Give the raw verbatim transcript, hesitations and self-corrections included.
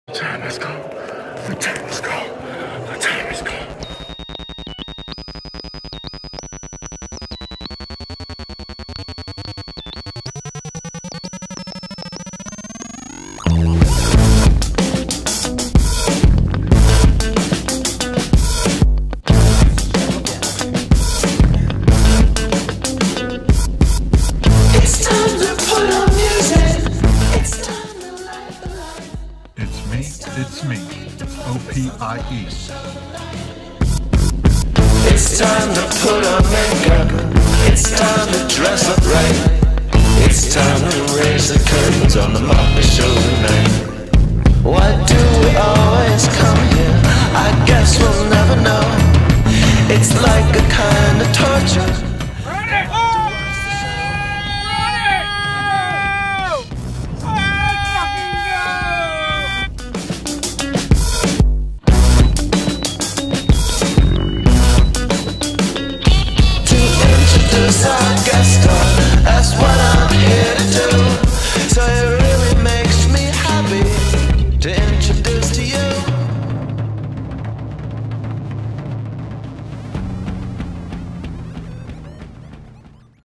The time has come. The time has come. The time has come. It's time to put on music. It's time to light the light. It's me, it's me, O P I E. It's time to put on makeup. It's time to dress up right. It's time to raise the curtains on the Muppet Show tonight. What